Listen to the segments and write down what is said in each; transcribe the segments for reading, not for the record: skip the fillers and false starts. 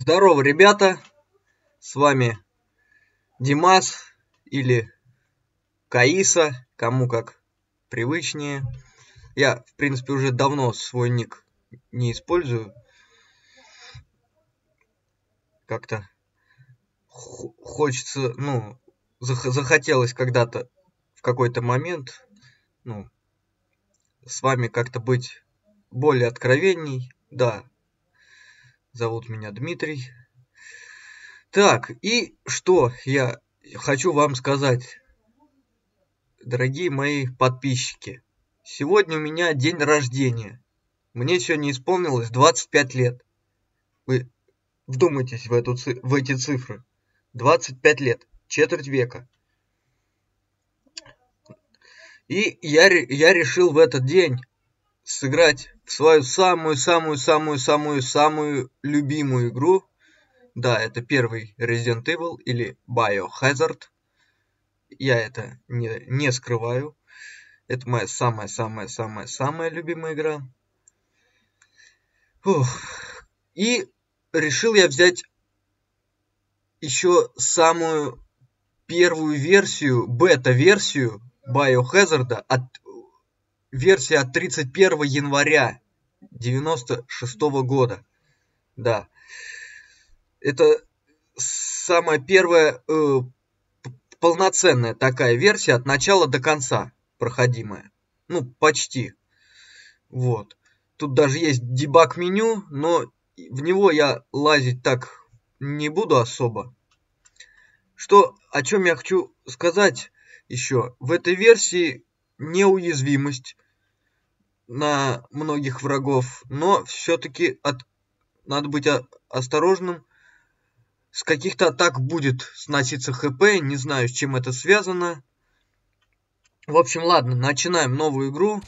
Здорово, ребята! С вами Димас или Каиса, кому как привычнее. Я, в принципе, уже давно свой ник не использую. Как-то хочется, захотелось когда-то в какой-то момент, с вами как-то быть более откровенней. Да, зовут меня Дмитрий. Так, и что я хочу вам сказать, дорогие мои подписчики. Сегодня у меня день рождения. Мне сегодня исполнилось 25 лет. Вы вдумайтесь в эти цифры. 25 лет, четверть века. И я решил в этот день сыграть в свою самую-самую-самую-самую-самую любимую игру. Да, это первый Resident Evil или Biohazard. Я это не скрываю. Это моя самая-самая-самая-самая любимая игра. И решил я взять еще самую первую версию, бета-версию Biohazard, версия от 31 января 96 года. Да. Это самая первая полноценная такая версия от начала до конца проходимая. Почти. Вот. Тут даже есть дебаг-меню, но в него я лазить так не буду особо. О чем я хочу сказать еще. В этой версии неуязвимость на многих врагов, но все-таки надо быть осторожным. С каких-то атак будет сноситься ХП, не знаю, с чем это связано. В общем, ладно, начинаем новую игру.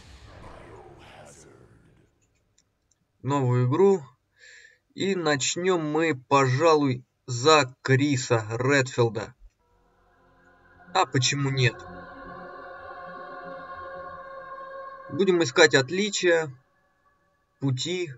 И начнем мы, пожалуй, за Криса Редфилда. А почему нет? Будем искать отличия, пути.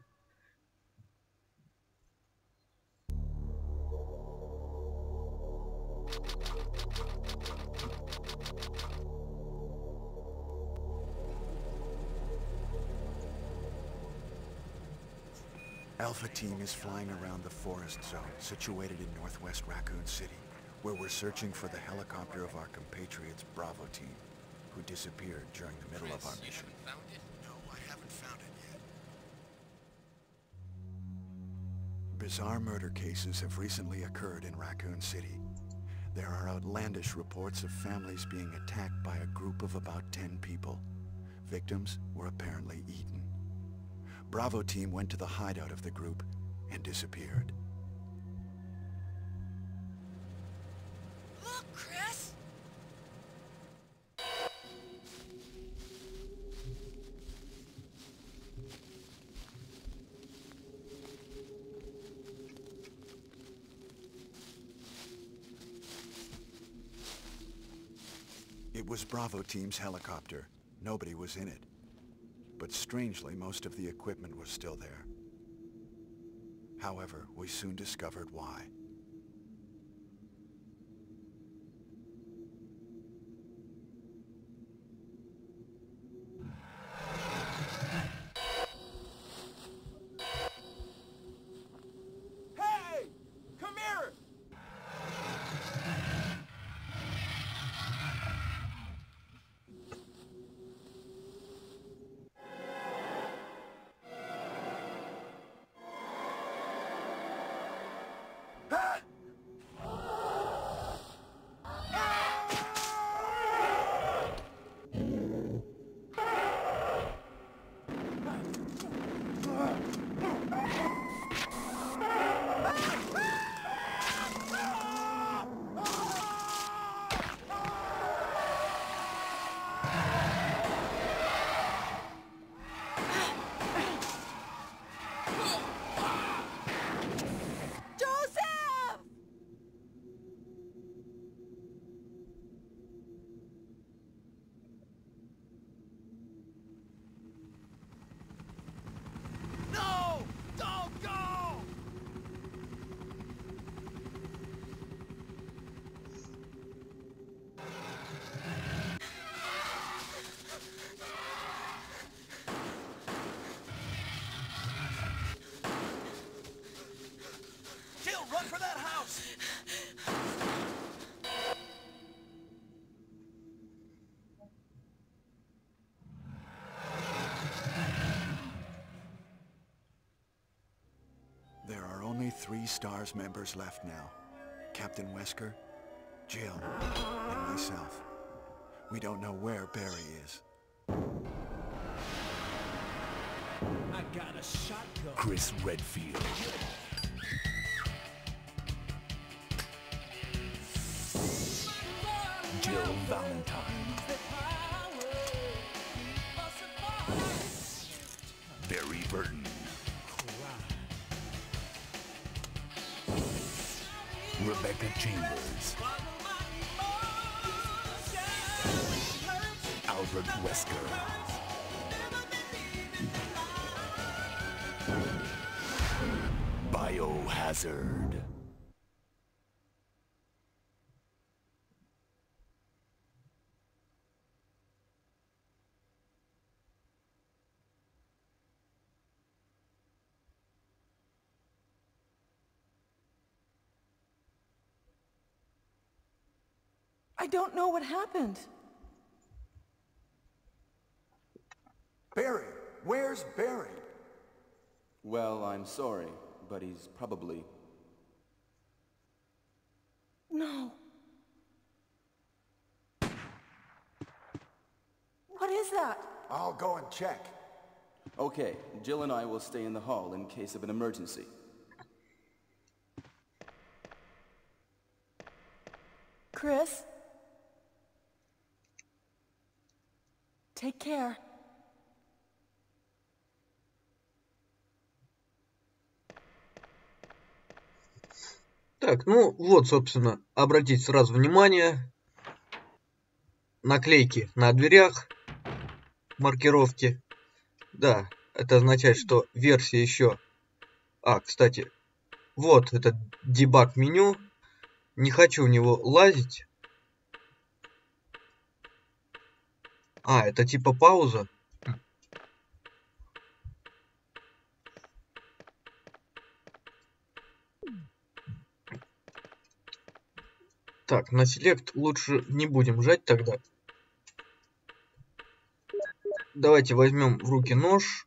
Alpha Team is flying around the forest zone situated in northwest Raccoon City, where we're searching for the helicopter of our compatriots Bravo Team, who disappeared during the middle of our mission. You haven't found it? No, I haven't found it yet. Bizarre murder cases have recently occurred in Raccoon City. There are outlandish reports of families being attacked by a group of about 10 people. Victims were apparently eaten. Bravo Team went to the hideout of the group and disappeared. Look, Chris! It was Bravo Team's helicopter. Nobody was in it. But strangely, most of the equipment was still there. However, we soon discovered why. Hey! Come here! Hey! 3 STARS members left now. Captain Wesker, Jill, and myself. We don't know where Barry is. I got a shotgun. Chris Redfield. Jill Valentine. Barry Burton. Rebecca Chambers. Albert Wesker. Biohazard. I don't know what happened. Barry! Where's Barry? Well, I'm sorry, but he's probably... No. What is that? I'll go and check. Okay, Jill and I will stay in the hall in case of an emergency. Chris? Take care. Так, ну вот, собственно, обратите сразу внимание. Наклейки на дверях, маркировки. Да, это означает, что версия еще... кстати, вот это дебаг меню. Не хочу в него лазить. Это типа пауза. Так, на селект лучше не будем жать тогда. Давайте возьмем в руки нож.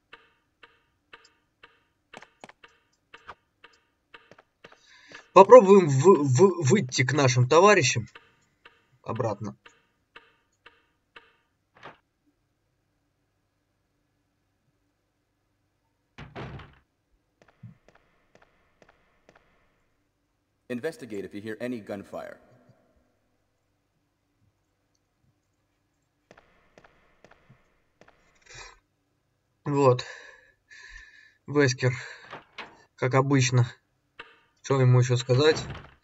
Попробуем выйти к нашим товарищам обратно. Investigate if you hear any gunfire. Вот. Вескер, как обычно, что ему еще сказать,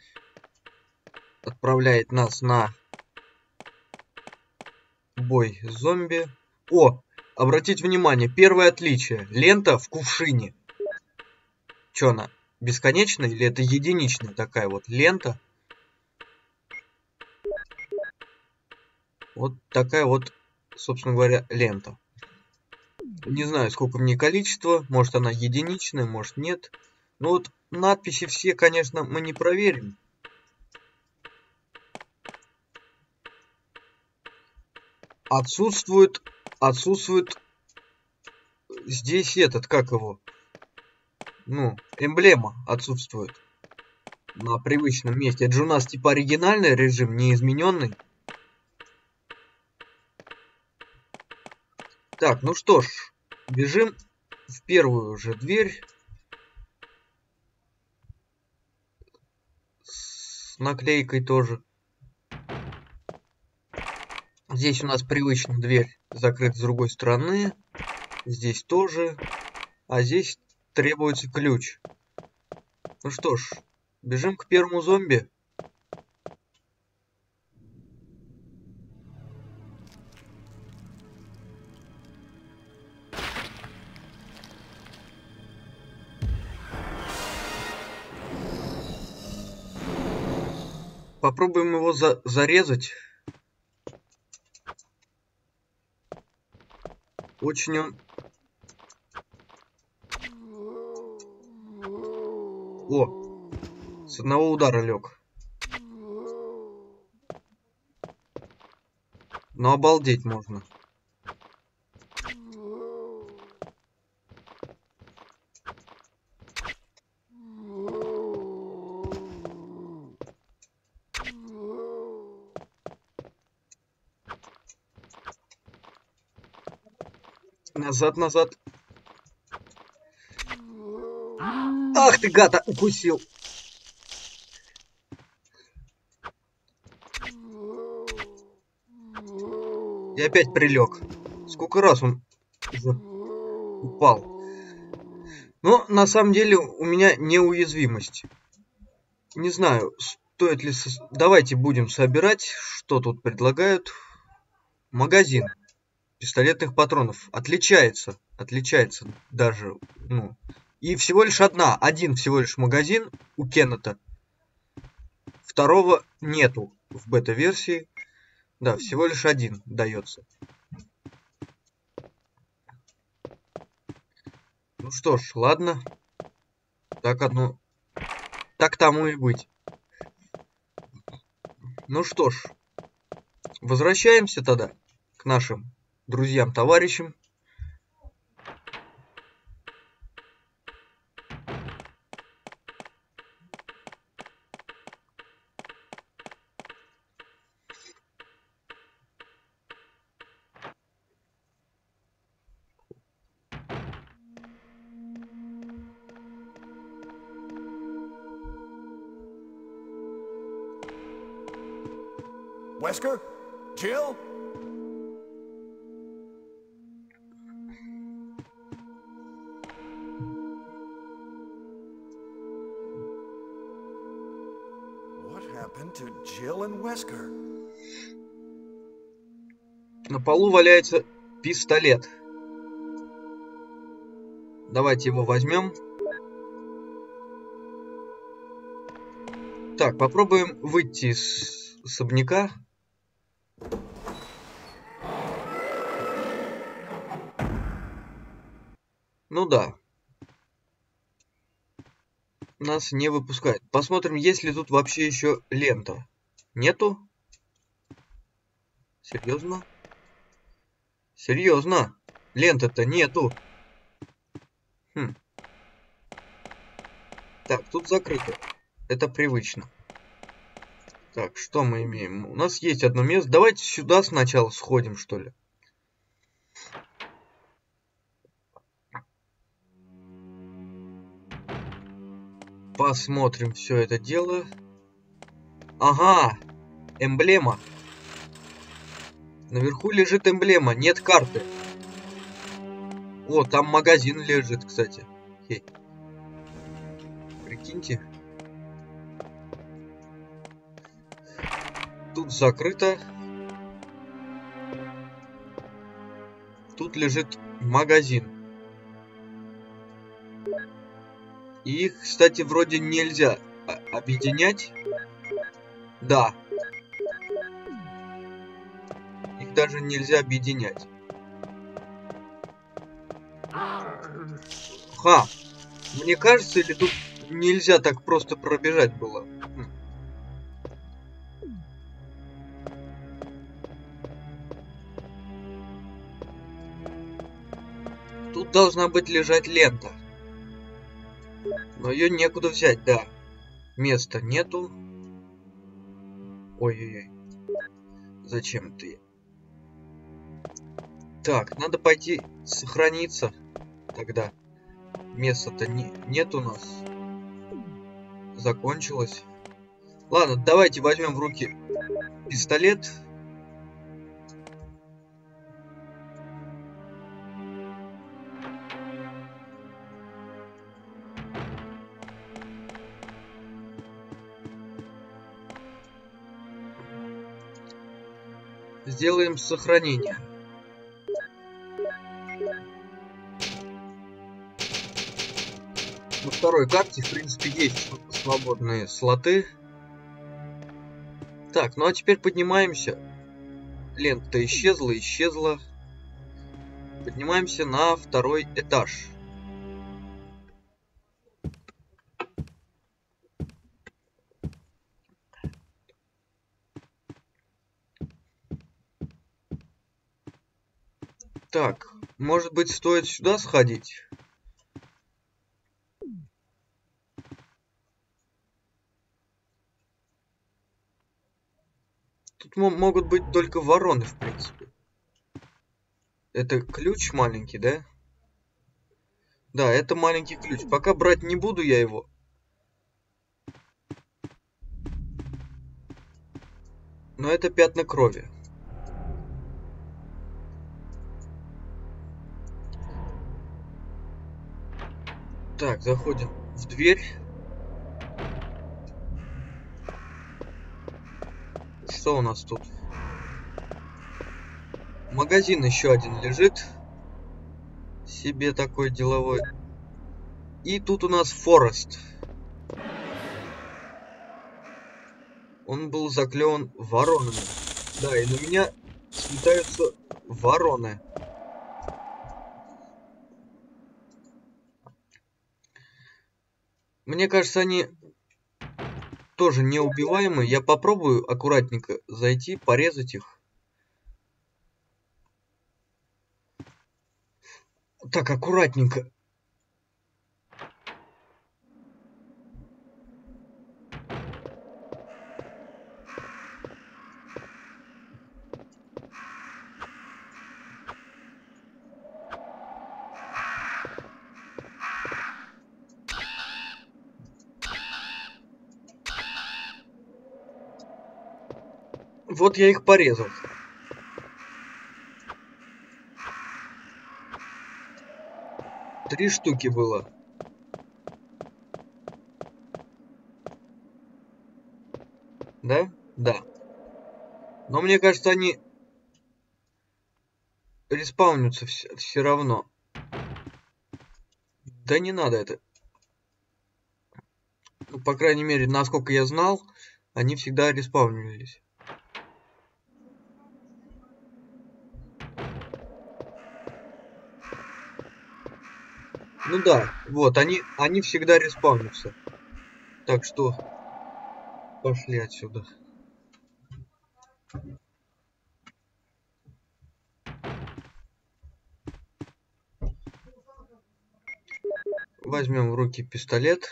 отправляет нас на бой с зомби. Обратите внимание, первое отличие. Лента в кувшине. Что она, бесконечная или это единичная такая вот лента? Вот такая вот, собственно говоря, лента. Не знаю, сколько в ней количество. Может, она единичная, может, нет. Но вот надписи все, конечно, мы не проверим. Отсутствует здесь как его? Эмблема отсутствует на привычном месте. Это же у нас типа оригинальный режим, не измененный. Так, ну что ж, бежим в первую же дверь. С наклейкой тоже. Здесь у нас привычно дверь закрыта с другой стороны. Здесь тоже. А здесь требуется ключ. Ну что ж, бежим к первому зомби. Попробуем его зарезать. Очень он... С одного удара лег. Но обалдеть можно. Назад, назад. Ах ты, гада, укусил. И опять прилег. Сколько раз он уже упал. Но на самом деле у меня неуязвимость. Не знаю, стоит ли... Давайте будем собирать, что тут предлагают. Магазин пистолетных патронов. Отличается даже. Ну. И всего лишь один всего лишь магазин у Кеннета. Второго нету в бета-версии. Да, всего лишь один дается. Ну что ж, ладно. Так тому и быть. Ну что ж, возвращаемся тогда к нашим друзьям, товарищам. Wesker? Jill? What happened to Jill and Wesker? На полу валяется пистолет. Давайте его возьмем. Так, попробуем выйти из особняка. Ну да. Нас не выпускают. Посмотрим, есть ли тут вообще еще лента. Нету? Серьезно? Серьезно? Ленты-то нету. Так, тут закрыто. Это привычно. Так, что мы имеем? У нас есть одно место. Давайте сюда сначала сходим, что ли. Посмотрим все это дело. Ага, эмблема. Наверху лежит эмблема, нет карты. О, там магазин лежит, кстати. Хей. Прикиньте. Тут закрыто. Тут лежит магазин. И их, кстати, вроде нельзя объединять. Да. Их даже нельзя объединять. Ха. Мне кажется, или тут нельзя так просто пробежать было? Тут должна быть лежать лента. Но ее некуда взять, да. Места нету. Ой-ой-ой. Зачем ты? Так, надо пойти сохраниться. Тогда. Места-то нет у нас. Закончилось. Ладно, давайте возьмем в руки пистолет. Сделаем сохранение. На второй карте, в принципе, есть свободные слоты. Так, ну а теперь поднимаемся. Лента исчезла. Поднимаемся на второй этаж. Так, может быть, стоит сюда сходить? Тут могут быть только вороны, в принципе. Это ключ маленький, да? Да, это маленький ключ. Пока брать не буду я его. Но это пятна крови. Так, заходим в дверь. Что у нас тут? Магазин еще один лежит. Себе такой деловой. И тут у нас Форест. Он был заклеван воронами. Да, и на меня слетаются вороны. Мне кажется, они тоже неубиваемые. Я попробую аккуратненько зайти, порезать их. Так, аккуратненько. Вот я их порезал. Три штуки было. Да? Да. Но мне кажется, они респаунятся все равно. Да не надо это. Ну, по крайней мере, насколько я знал, они всегда респаунились. Ну да, вот, они всегда респаунятся. Так что пошли отсюда. Возьмем в руки пистолет.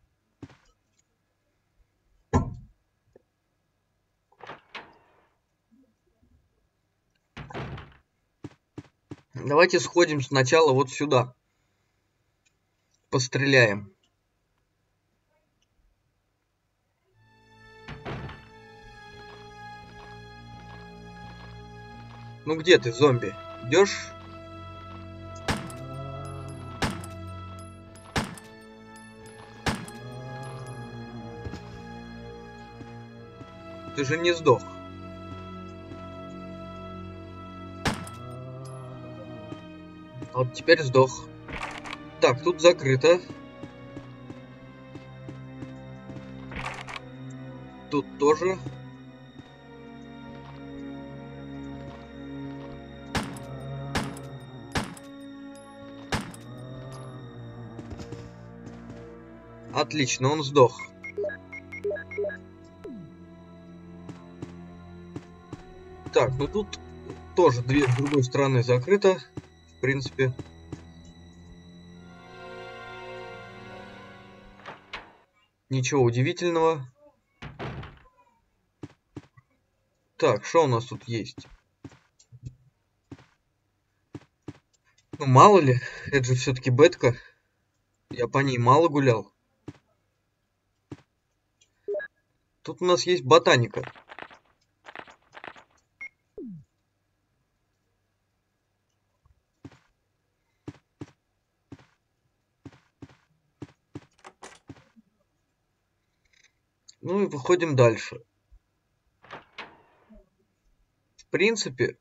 Давайте сходим сначала вот сюда. Постреляем. Ну где ты, зомби? Идешь? Ты же не сдох. Вот теперь сдох. Так, тут закрыто. Тут тоже. Отлично, он сдох. Так, ну тут тоже дверь с другой стороны закрыта. В принципе. Ничего удивительного. Так, что у нас тут есть? Ну, мало ли, это же все-таки бетка. Я по ней мало гулял. Тут у нас есть ботаника. Ну и выходим дальше. В принципе,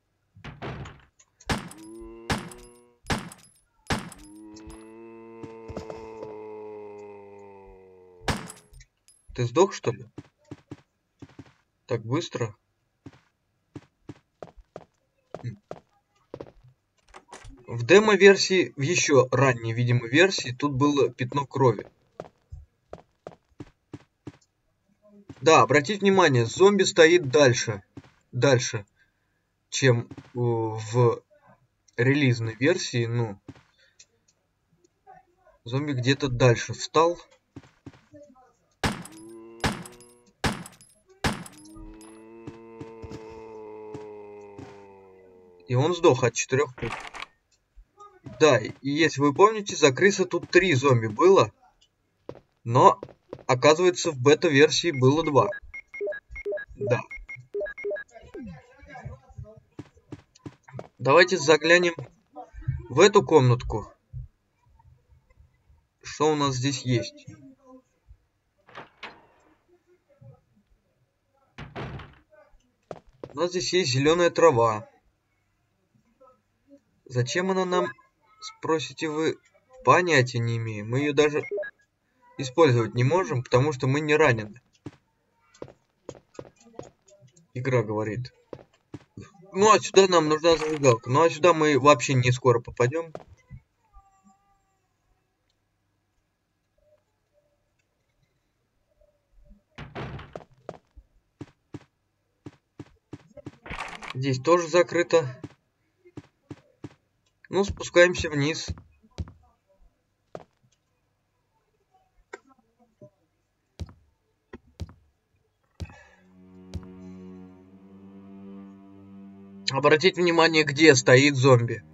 ты сдох, что ли? Так быстро? В демо-версии, в еще ранней, видимо, версии, тут было пятно крови. Да, обратите внимание, зомби стоит дальше, чем в релизной версии. Ну, зомби где-то дальше встал. И он сдох от 4 пуль. Да, и если вы помните, за крыса тут 3 зомби было. Но, оказывается, в бета-версии было 2. Да. Давайте заглянем в эту комнатку. Что у нас здесь есть? У нас здесь есть зеленая трава. Зачем она нам, спросите вы? Понятия не имею. Мы ее даже использовать не можем, потому что мы не ранены. Игра говорит. Ну а сюда нам нужна зажигалка. Ну а сюда мы вообще не скоро попадем. Здесь тоже закрыто. Ну, спускаемся вниз. Обратите внимание, где стоит зомби.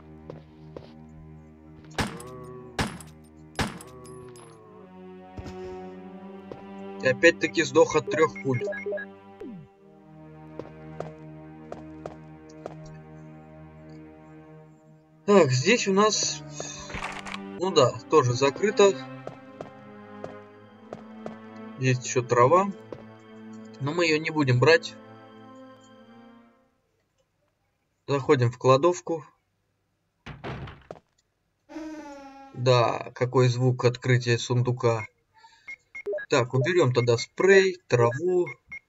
И опять-таки сдох от 3 пуль. Так, здесь у нас... Ну да, тоже закрыто. Есть еще трава. Но мы ее не будем брать. Заходим в кладовку. Да, какой звук открытия сундука. Так, уберем тогда спрей, траву.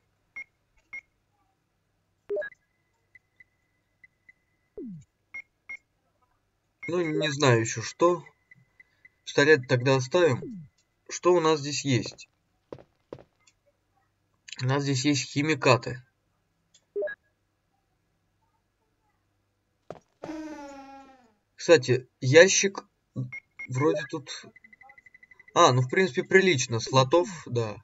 Ну, не знаю еще что. Пистолет тогда оставим. Что у нас здесь есть? У нас здесь есть химикаты. Кстати, ящик вроде тут... А, ну в принципе прилично. Слотов, да.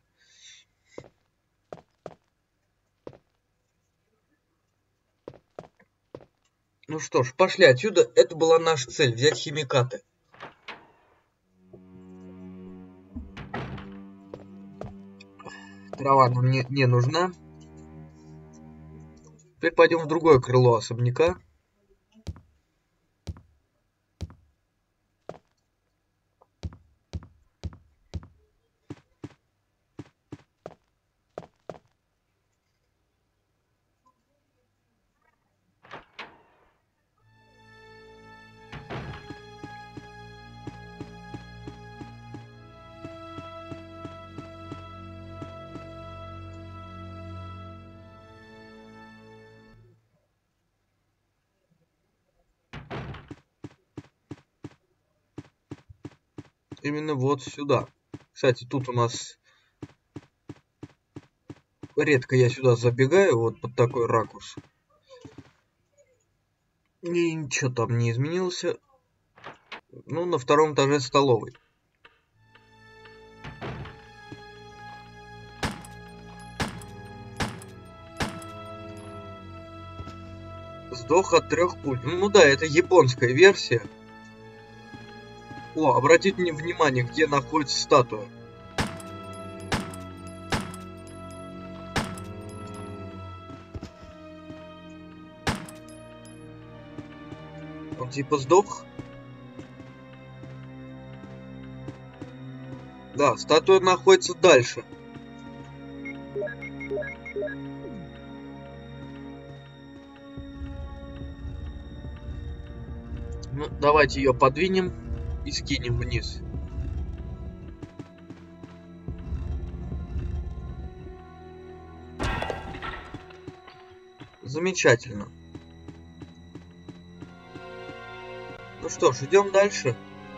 Ну что ж, пошли отсюда. Это была наша цель, взять химикаты. Трава нам не нужна. Теперь пойдем в другое крыло особняка. Именно вот сюда. Кстати, тут у нас... Редко я сюда забегаю, вот под такой ракурс. И ничего там не изменилось. Ну, на 2-м этаже столовой. Сдох от 3 пуль. Ну да, это японская версия. О, обратите внимание, где находится статуя. Он типа сдох? Да, статуя находится дальше. Ну, давайте ее подвинем и скинем вниз. Замечательно. Ну что ж, идем дальше.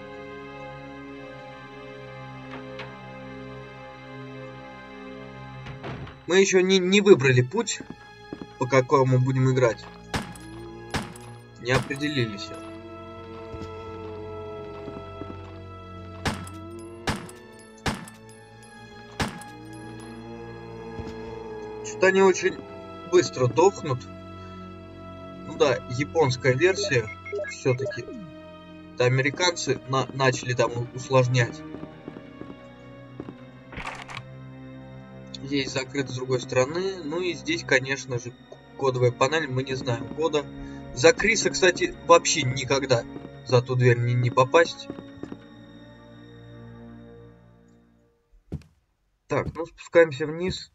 Мы еще не выбрали путь, по какому будем играть. Не определились. Что-то они очень быстро дохнут. Ну да, японская версия все-таки. Это американцы начали там усложнять. Здесь закрыто с другой стороны. Ну и здесь, конечно же, кодовая панель. Мы не знаем кода. За Криса, кстати, вообще никогда за ту дверь не попасть. Так, ну спускаемся вниз.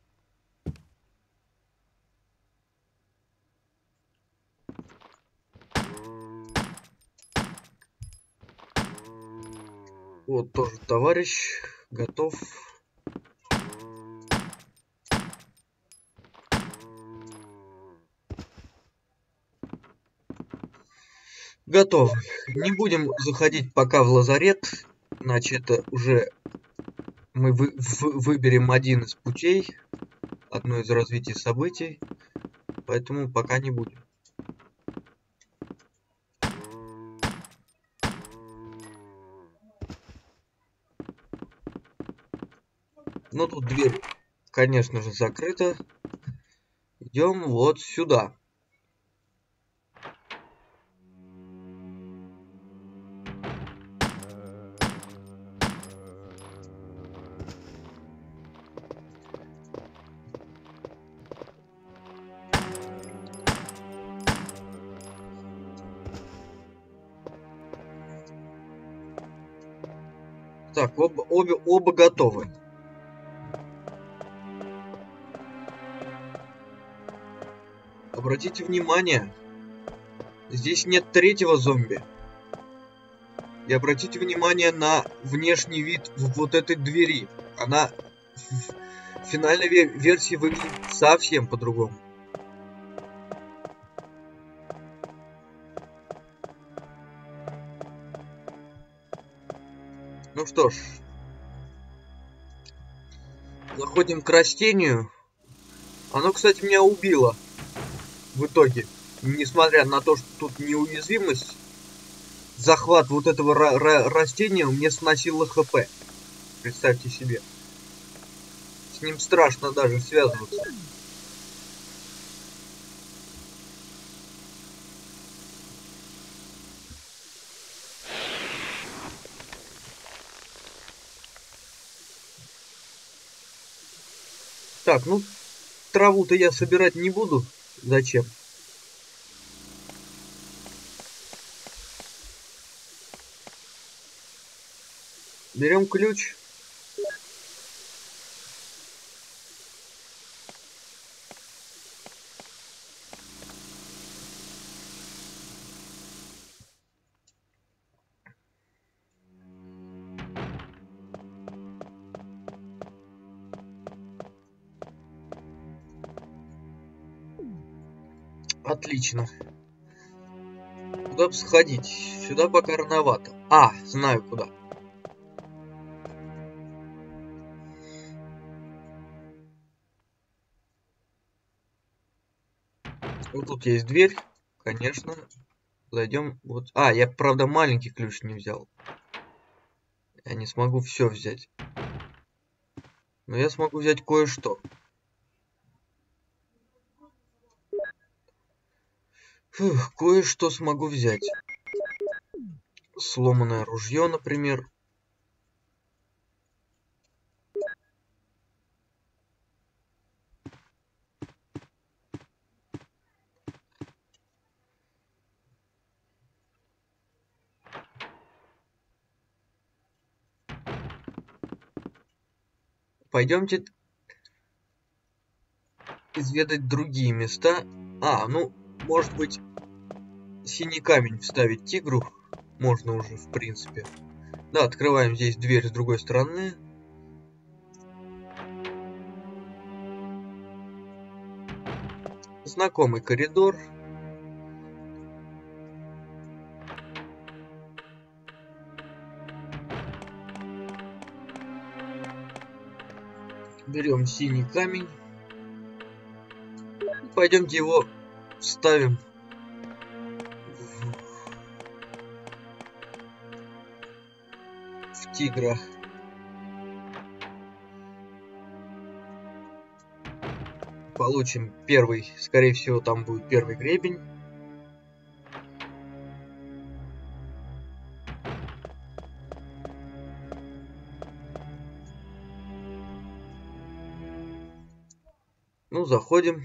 Вот тоже товарищ готов. Готов. Не будем заходить пока в лазарет, иначе это уже мы выберем один из путей, одно из развитий событий, поэтому пока не будем. Но тут дверь, конечно же, закрыта. Идем вот сюда. Так, оба готовы. Обратите внимание, здесь нет третьего зомби. И обратите внимание на внешний вид вот этой двери. Она в финальной версии выглядит совсем по-другому. Ну что ж, заходим к растению. Оно, кстати, меня убило в итоге. Несмотря на то, что тут неуязвимость, захват вот этого растения мне сносило ХП. Представьте себе. С ним страшно даже связываться. Так, ну, траву-то я собирать не буду. Зачем? Берем ключ. Отлично. Куда бы сходить? Сюда пока рановато. А, знаю куда. Вот тут есть дверь, конечно. Зайдем. Вот. А, я, правда, маленький ключ не взял. Я не смогу все взять. Но я смогу взять кое-что. Кое-что смогу взять. Сломанное ружье, например. Пойдемте изведать другие места. А, ну, может быть, синий камень вставить тигру можно уже, в принципе. Да, открываем здесь дверь с другой стороны. Знакомый коридор. Берем синий камень. Пойдемте его вставим в тигра. Получим первый, скорее всего, там будет первый гребень. заходим.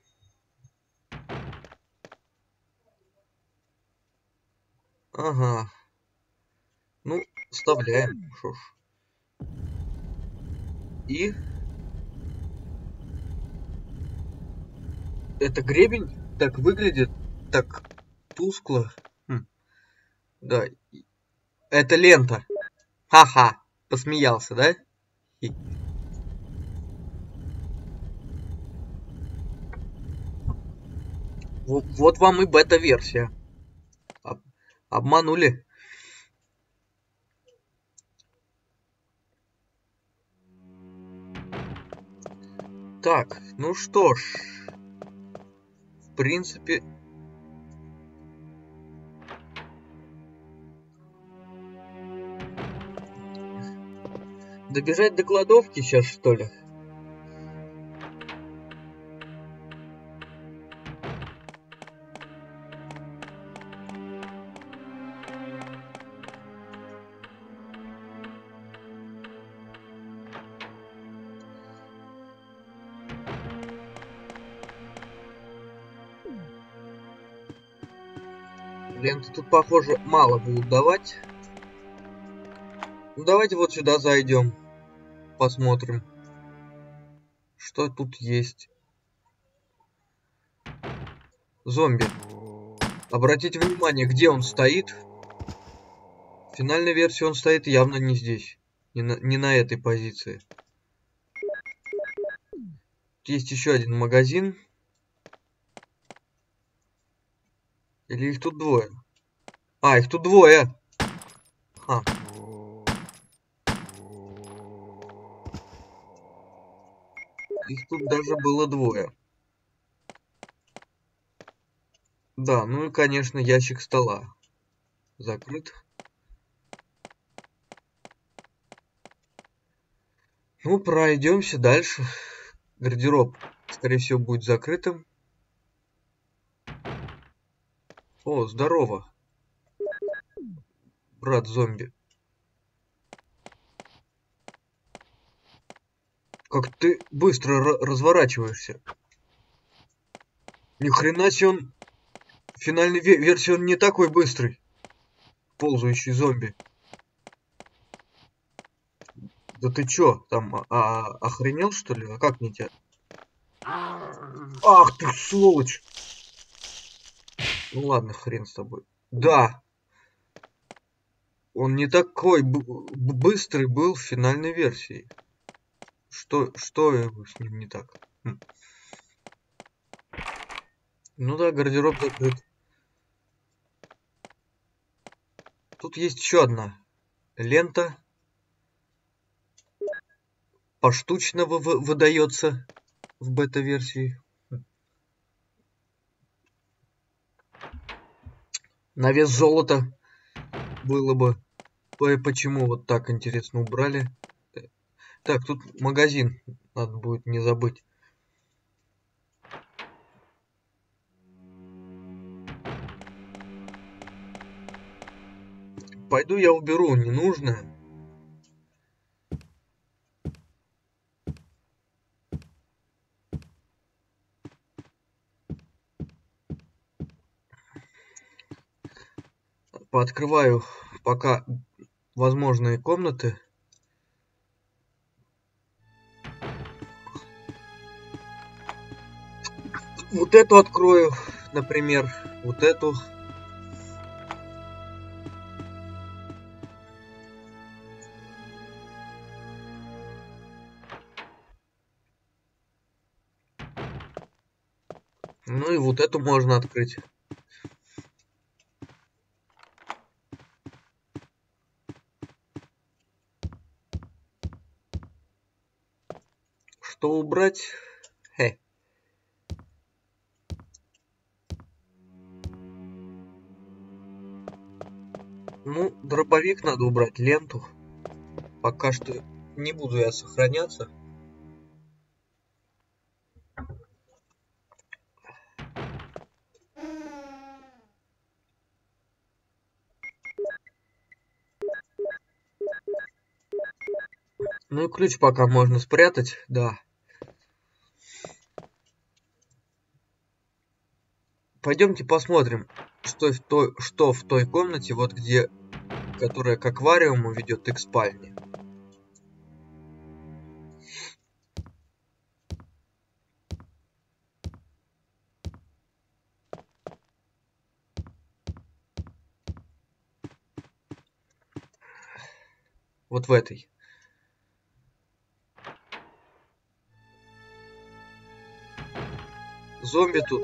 Ага. Ну, вставляем. Шо ж. И... Это гребень так выглядит, так тускло. Да. Это лента. Ха-ха. Посмеялся, да? Вот вам и бета-версия. Обманули. Так, ну что ж. В принципе... Добежать до кладовки сейчас, что ли? Ленты тут, похоже, мало будут давать. Ну, давайте вот сюда зайдем. Посмотрим, что тут есть. Зомби. Обратите внимание, где он стоит. В финальной версии он стоит явно не здесь. Не на этой позиции. Есть еще один магазин. Или их тут двое? А, их тут двое. Ха. Их тут даже было двое. Да, ну и, конечно, ящик стола. Закрыт. Ну, пройдемся дальше. Гардероб, скорее всего, будет закрытым. О, здорово. Брат зомби. Как ты быстро разворачиваешься. Ни хрена себе он... В финальной версии он не такой быстрый. Ползающий зомби. Да ты чё, там охренел, что ли? А как мне тебя? Ах ты, сволочь! Ну ладно, хрен с тобой. Да. Он не такой быстрый был в финальной версии. Что с ним не так? Ну да, гардероб закрыт. Тут есть еще одна лента. Поштучно выдается в бета-версии. На вес золота было бы. Почему вот так, интересно, убрали? Так, тут магазин. Надо будет не забыть. Пойду я уберу ненужное. Пооткрываю пока возможные комнаты. Вот эту открою, например. Вот эту. Ну и вот эту можно открыть. Что убрать? Ну, дробовик надо убрать, ленту. Пока что не буду я сохраняться. Ну и ключ пока можно спрятать, да. Пойдемте посмотрим, что в той комнате, вот где, которая к аквариуму ведет и к спальне. Вот в этой. Зомби тут.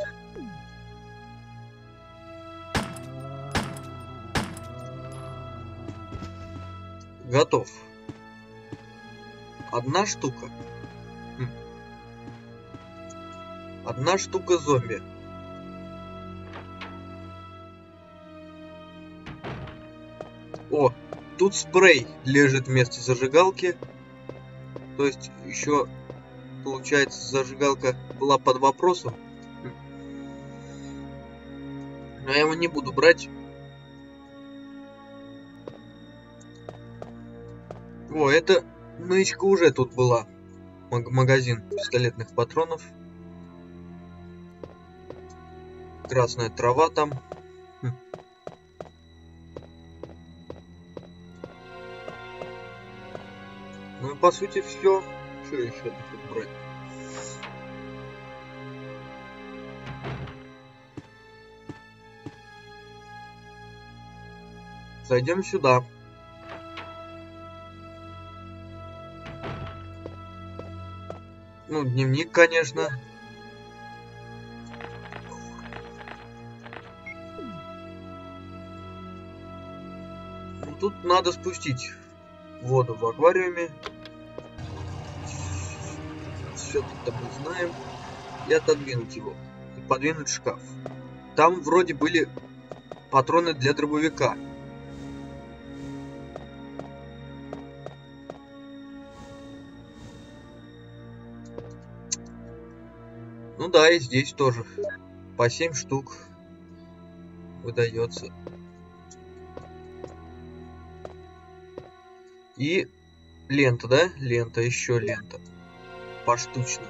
Готов. Одна штука. Одна штука зомби. О, тут спрей лежит вместо зажигалки. То есть еще, получается, зажигалка была под вопросом. Но я его не буду брать. О, это нычка уже тут была. Магазин пистолетных патронов. Красная трава там. Ну и по сути все. Что еще тут брать? Зайдем сюда. Ну, дневник, конечно. Ну, тут надо спустить воду в аквариуме. Все это мы знаем. И отодвинуть его. И подвинуть шкаф. Там вроде были патроны для дробовика. Ну да, и здесь тоже. По 7 штук выдается. И лента, да? Лента, еще лента. Поштучно.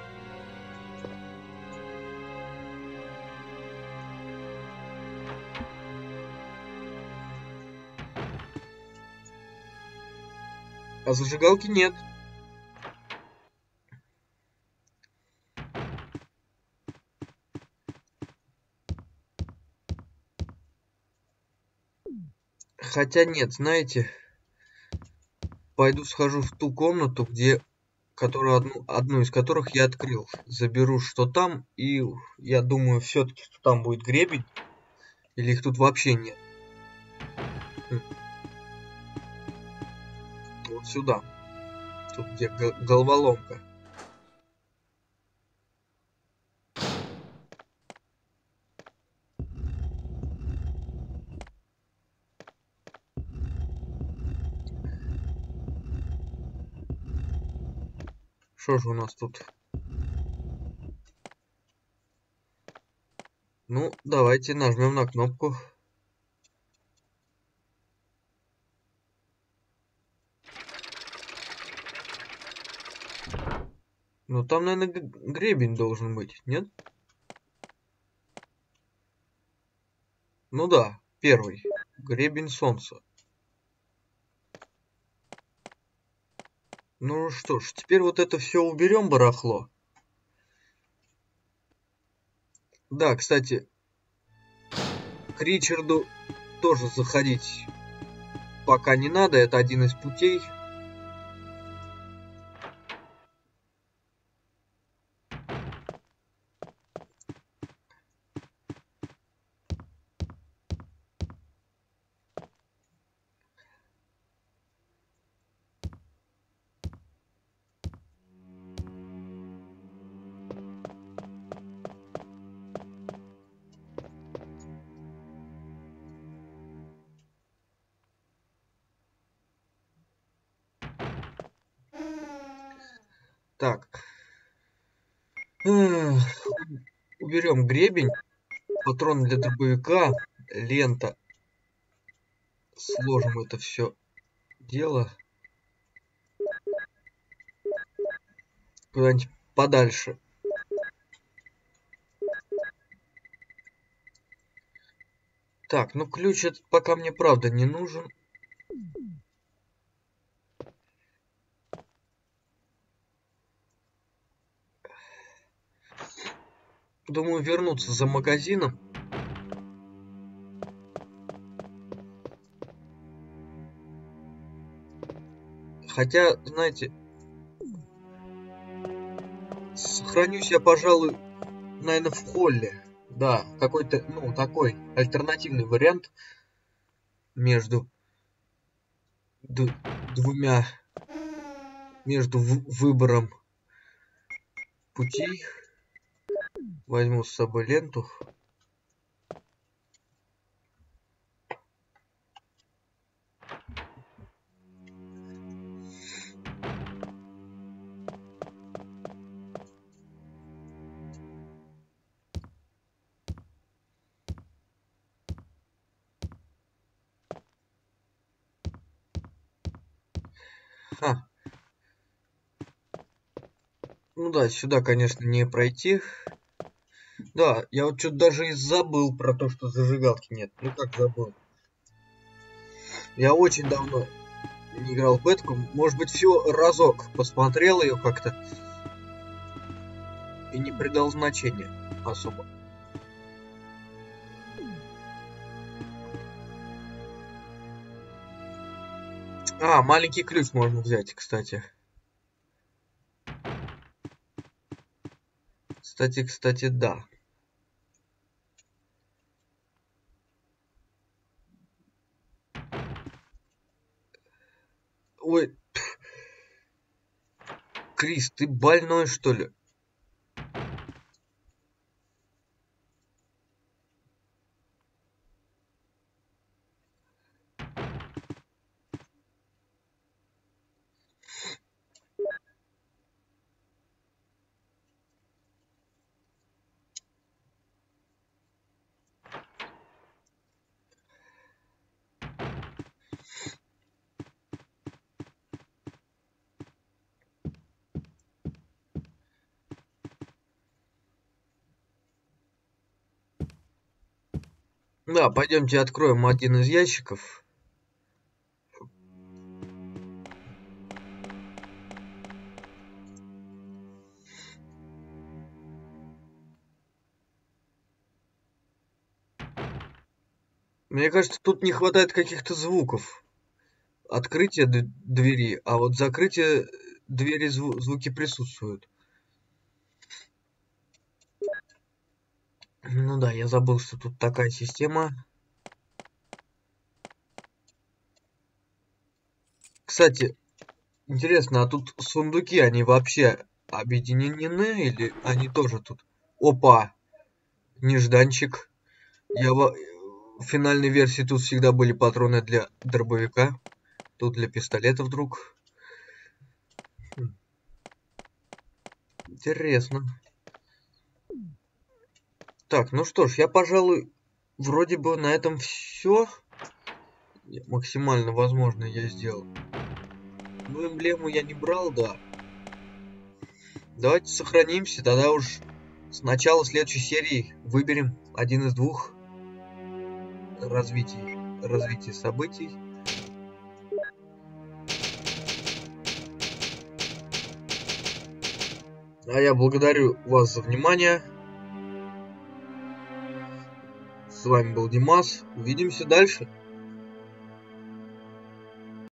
А зажигалки нет. Хотя нет, знаете, пойду схожу в ту комнату, где, одну из которых я открыл. Заберу, что там, и я думаю, все-таки, что там будет гребень. Или их тут вообще нет. Вот сюда. Тут где головоломка. Что же у нас тут? Ну, давайте нажмем на кнопку. Ну, там, наверное, гребень должен быть, нет? Ну да, первый. Гребень солнца. Ну что ж, теперь вот это все уберем, барахло. Да, кстати, к Ричарду тоже заходить пока не надо. Это один из путей. Так. Уберем гребень, патрон для дробовика, лента. Сложим это все дело куда-нибудь подальше. Так, ну ключ этот пока мне правда не нужен. Думаю, вернуться за магазином. Хотя, знаете, сохранюсь я, пожалуй, наверное, в холле. Да, какой-то, ну, такой альтернативный вариант между двумя, между выбором путей. Возьму с собой ленту. Ха. Ну да, сюда, конечно, не пройти. Да, я вот что-то даже и забыл про то, что зажигалки нет. Ну как забыл? Я очень давно не играл в бетку. Может быть, всего разок посмотрел ее как-то и не придал значения особо. А, маленький ключ можно взять, кстати. Кстати, да. Ой, Крис, ты больной, что ли? Да, пойдемте откроем один из ящиков. Мне кажется, тут не хватает каких-то звуков. Открытие двери, а вот закрытие двери звуки присутствуют. Ну да, я забыл, что тут такая система. Кстати, интересно, а тут сундуки, они вообще объединены или они тоже тут? Опа! Нежданчик. В финальной версии тут всегда были патроны для дробовика. Тут для пистолета вдруг. Интересно. Так, ну что ж, я, пожалуй, вроде бы на этом все. Максимально возможно я сделал. Ну, эмблему я не брал, да. Давайте сохранимся, тогда уж с начала следующей серии выберем один из двух развитий событий. А я благодарю вас за внимание. С вами был Димас. Увидимся дальше.